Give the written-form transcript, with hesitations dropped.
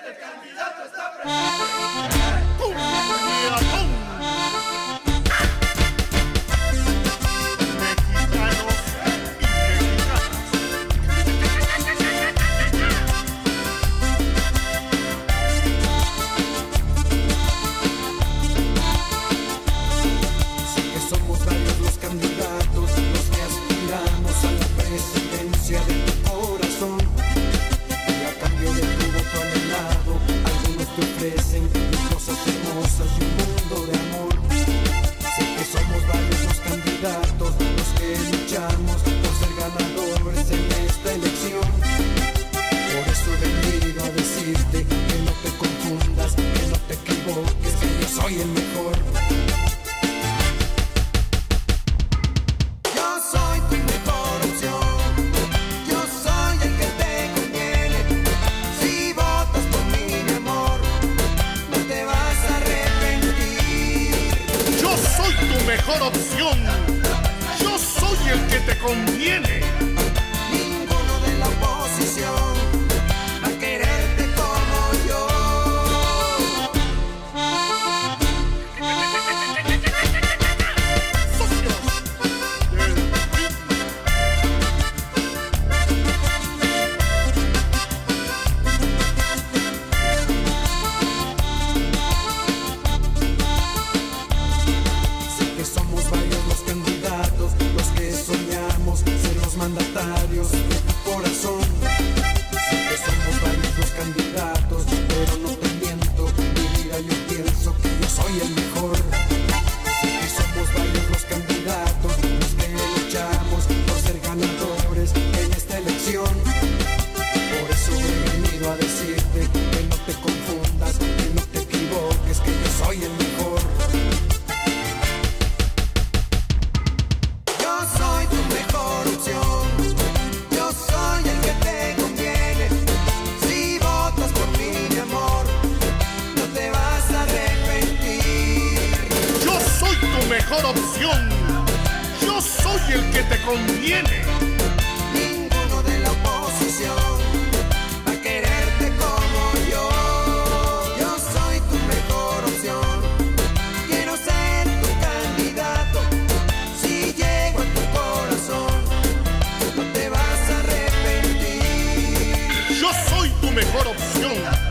Este candidato está presente. Soy el mejor. Yo soy tu mejor opción. Yo soy el que te conviene. Si votas por mí, mi amor, no te vas a arrepentir. Yo soy tu mejor opción. Yo soy el que te conviene. Ninguno de la oposición va a quererte como yo. Mandatarios de tu corazón. Sé que somos varios los candidatos, pero no te miento, mi vida yo pienso que yo soy el mejor. Sé que somos varios los candidatos, los que luchamos por ser ganadores en esta elección. Por eso he venido a decirte que no te confundas, que no te equivoques, que yo soy el mejor. Yo soy tu mejor opción. Mejor opción. Yo soy el que te conviene. Ninguno de la oposición va a quererte como yo. Yo soy tu mejor opción. Quiero ser tu candidato. Si llego a tu corazón, no te vas a arrepentir. Yo soy tu mejor opción.